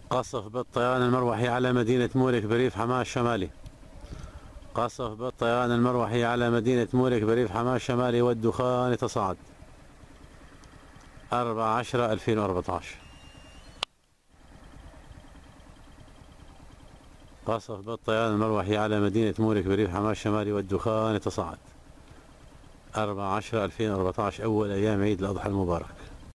قصف بالطيران المروحي على مدينة مورك بريف حماة الشمالي. قصف بالطيران المروحي على مدينة مورك بريف حماة الشمالي والدخان يتصاعد. 4/10/2014. قصف بالطيران المروحي على مدينة مورك بريف حماة الشمالي والدخان يتصاعد. 4/10/2014 أول أيام عيد الأضحى المبارك.